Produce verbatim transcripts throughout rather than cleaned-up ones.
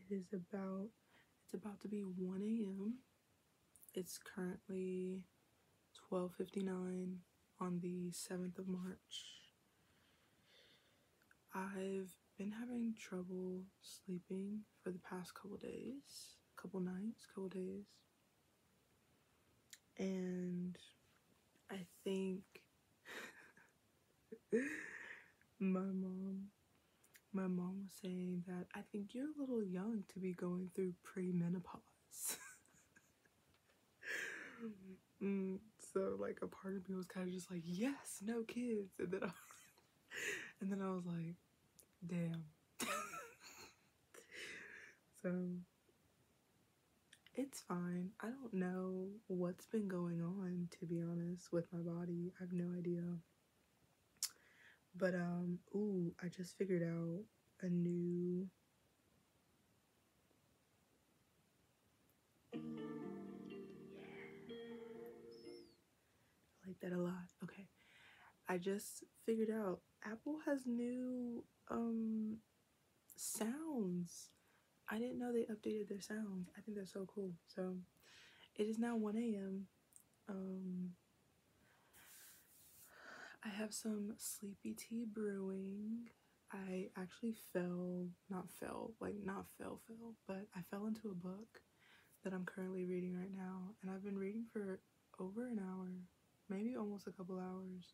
It is about, it's about to be one a m It's currently twelve fifty-nine on the seventh of March. I've been having trouble sleeping for the past couple days, couple nights, couple days. And I think my mom, my mom was saying that I think you're a little young to be going through pre-menopause. mm, so like a part of me was kind of just like, yes, no kids. And then I, and then I was like, damn. So it's fine. I don't know what's been going on, to be honest, with my body. I have no idea. But um ooh, I just figured out a new yes. I like that a lot. Okay. I just figured out Apple has new um sounds. I didn't know they updated their sounds. I think that's so cool. So it is now one a m Um I have some sleepy tea brewing. I actually fell, not fell, like not fell, fell, but I fell into a book that I'm currently reading right now. And I've been reading for over an hour, maybe almost a couple hours.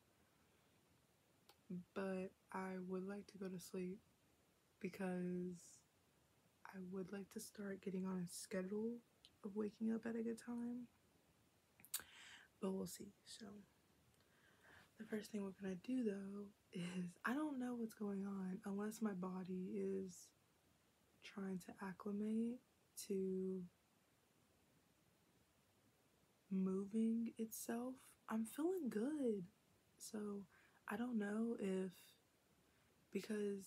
But I would like to go to sleep because I would like to start getting on a schedule of waking up at a good time. But we'll see. So the first thing we're gonna do though is, I don't know what's going on unless my body is trying to acclimate to moving itself. I'm feeling good. So I don't know if, because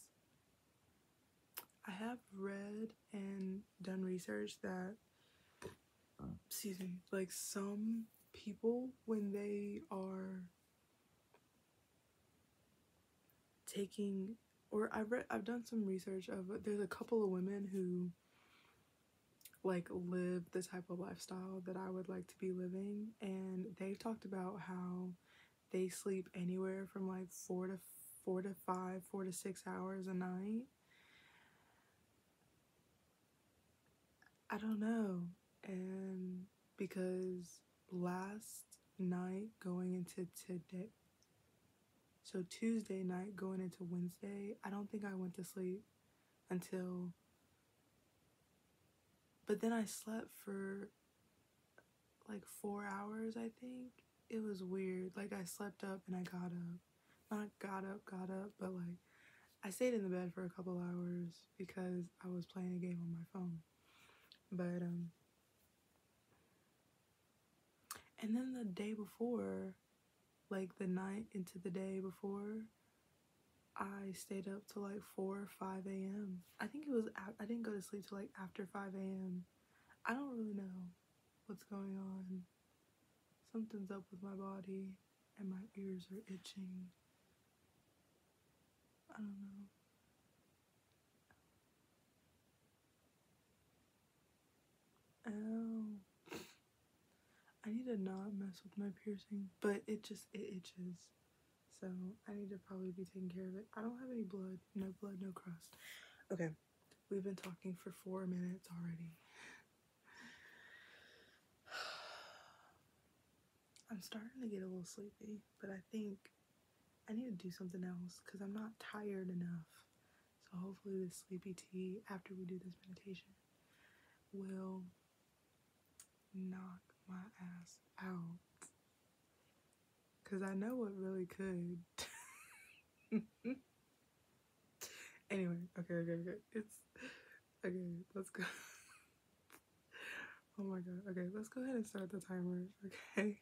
I have read and done research that, excuse me, like some people, when they are taking, or I've read, I've done some research of, there's a couple of women who like live the type of lifestyle that I would like to be living, and they've talked about how they sleep anywhere from like four to four to five, four to six hours a night. I don't know. And because last night going into today, so Tuesday night going into Wednesday, I don't think I went to sleep until, but then I slept for like four hours, I think. It was weird. Like I slept up and I got up. Not got up, got up, but like I stayed in the bed for a couple hours because I was playing a game on my phone. But um and then the day before, like the night into the day before, I stayed up till like four or five a m I think it was, I didn't go to sleep till like after five a m I don't really know what's going on. Something's up with my body and my ears are itching. I don't know. Ow. I need to not mess with my piercing, but it just, it itches. So I need to probably be taking care of it. I don't have any blood. No blood, no crust. Okay. We've been talking for four minutes already. I'm starting to get a little sleepy, but I think I need to do something else because I'm not tired enough. So hopefully this sleepy tea, after we do this meditation, will knock my ass out. Because I know it really could. Anyway, okay, okay, okay. It's, okay, let's go. Oh my god. Okay, let's go ahead and start the timer, okay?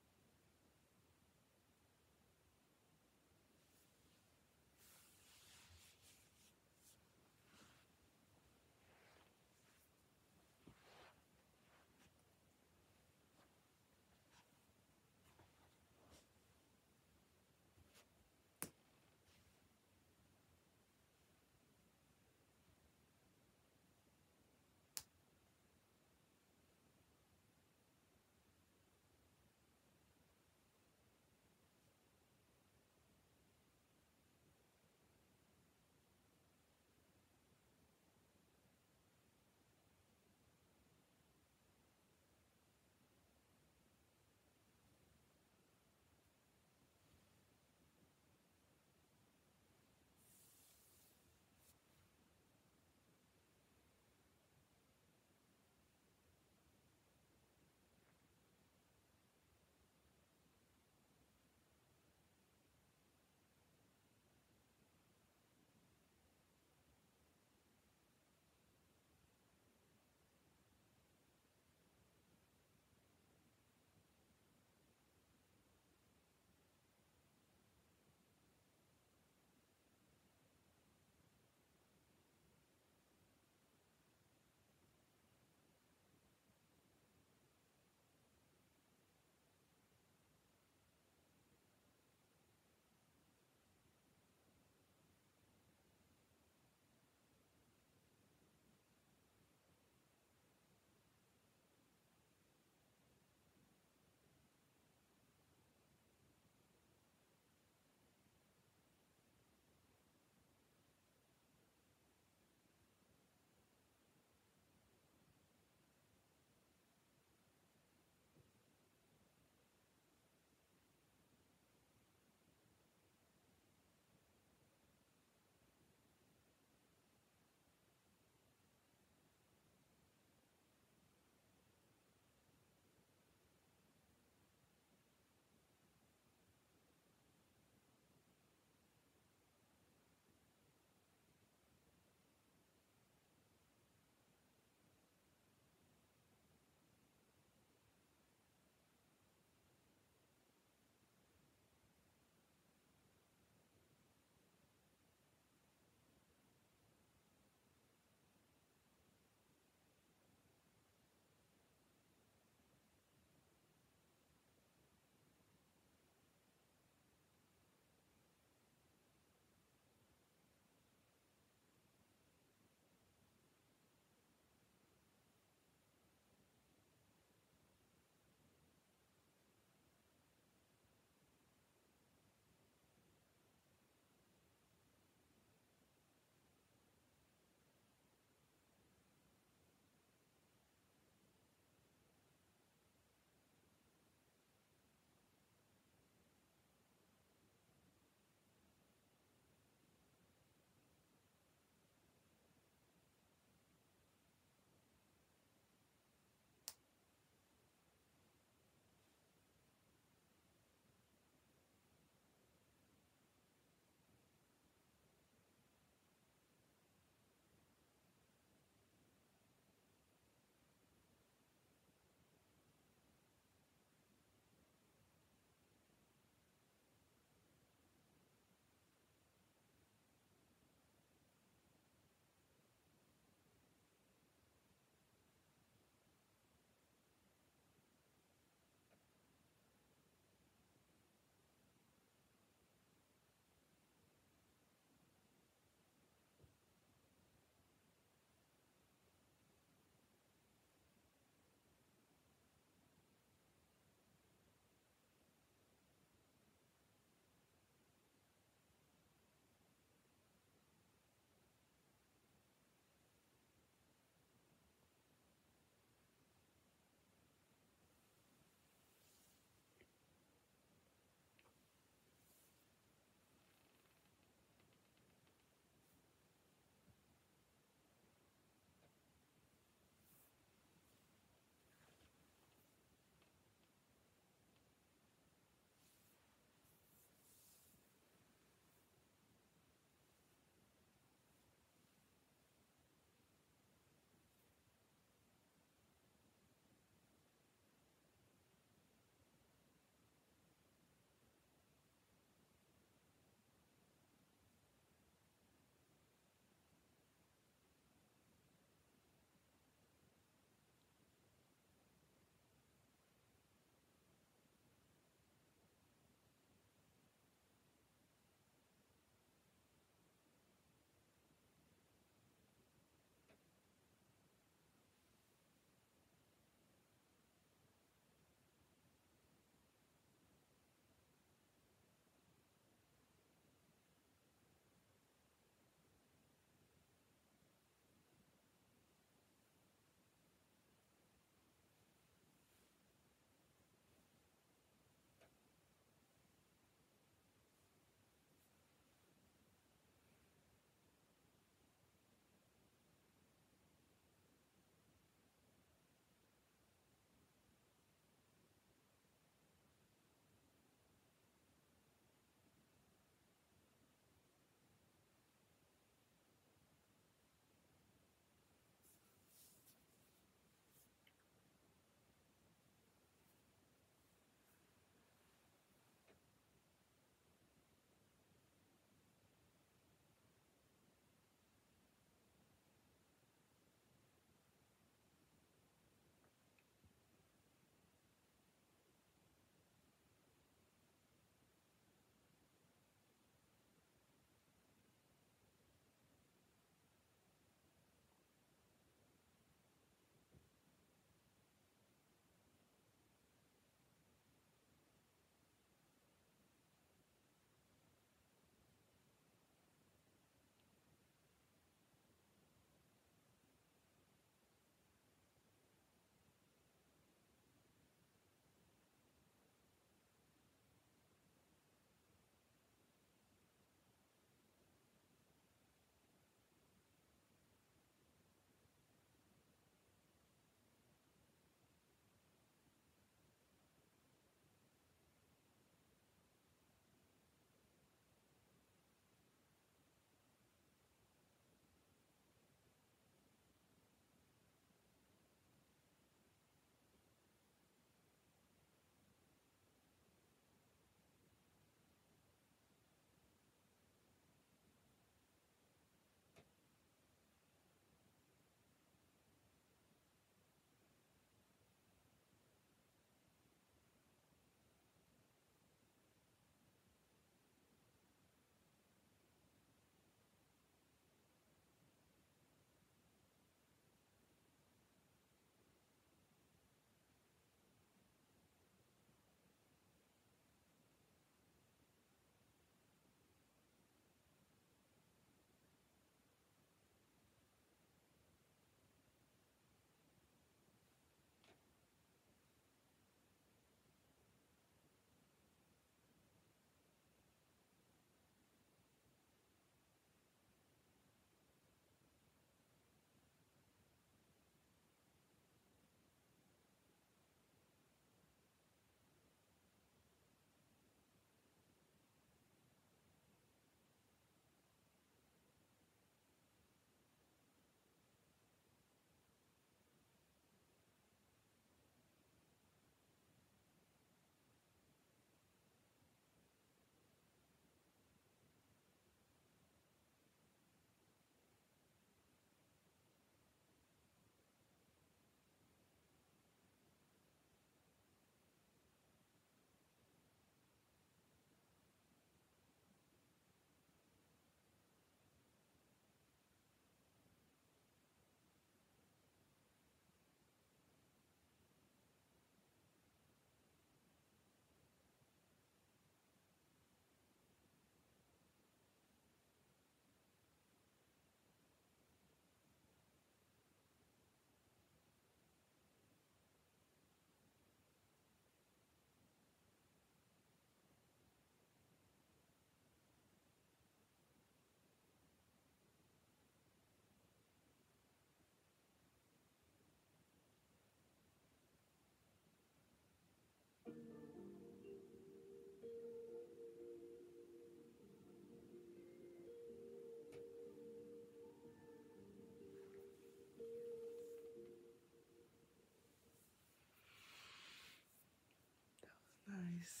Anyways,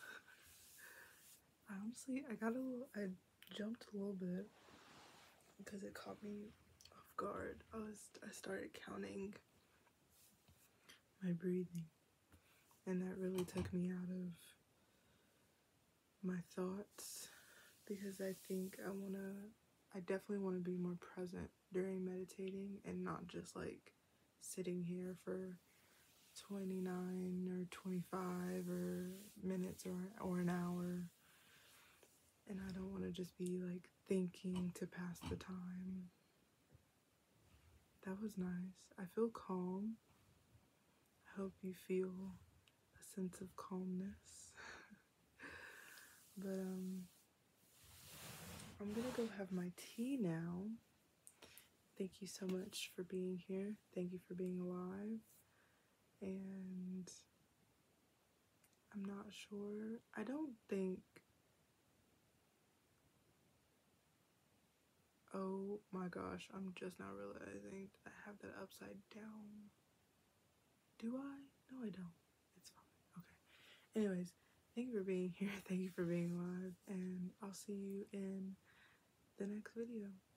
honestly, I got a little, I jumped a little bit because it caught me off guard. I was, I started counting my breathing, and that really took me out of my thoughts, because I think I want to, I definitely want to be more present during meditating and not just like sitting here for twenty-nine or twenty-five or minutes or, or an hour. And I don't want to just be like thinking to pass the time. That was nice. I feel calm. I hope you feel a sense of calmness. But um, I'm gonna go have my tea now. Thank you so much for being here. Thank you for being alive. And I'm not sure. I don't think. Oh my gosh, I'm just now realizing I have that upside down. Do I? No, I don't. It's fine. Okay. Anyways, thank you for being here. Thank you for being alive. And I'll see you in the next video.